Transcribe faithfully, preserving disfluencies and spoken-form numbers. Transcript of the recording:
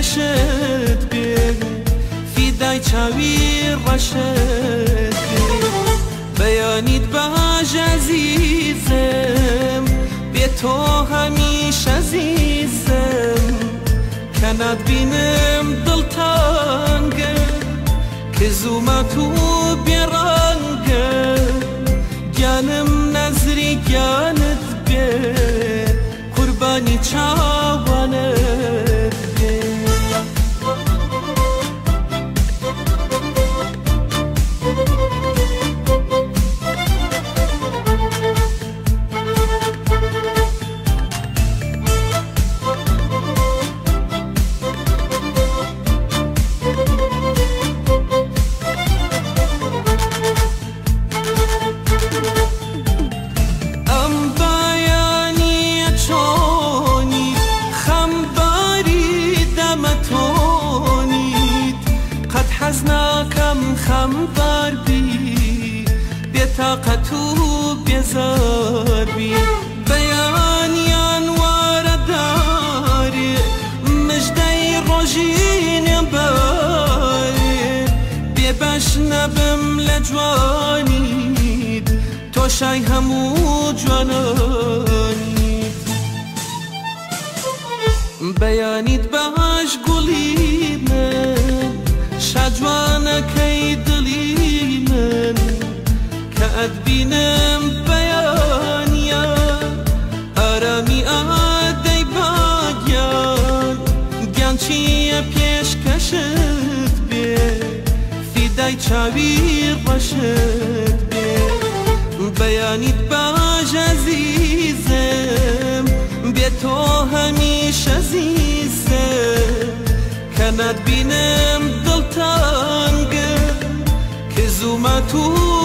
کشت بی فیدای چاوی رشد بی بیانید باش عزیزم بی تو همیشه عزیزم کند بینم دلتانگه که زوما تو بیرانگه گانم نظری گانت بی قربانی چاوانت بی خمبر بی بی‌طاقت و بیزار بی بیانیان وارداری مجدی روژین باری بی بشنبم لجوانید تو شای همو جوانانید بیانید باش گلی من شجوانه کی دلی من که ادبینم بیانیان آرامی آدی باگیان گنچی پیش کشت بی فیدای چاوی رشد بی بیانید باش عزیزم بی تو همیشه عزیزم کند بینم دلتانگه که زوما تو